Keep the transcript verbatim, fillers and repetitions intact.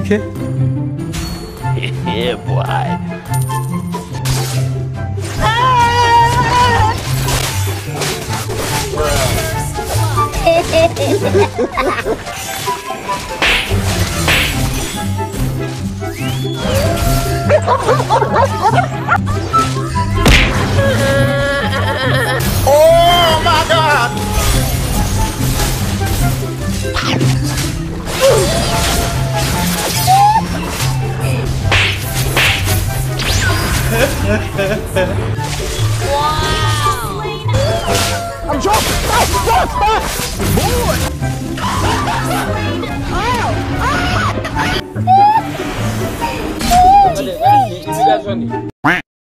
Okay. Yeah, boy. Oh my God! Wow! I'm jumping! Stop! Stop! Stop! Boy! Oh!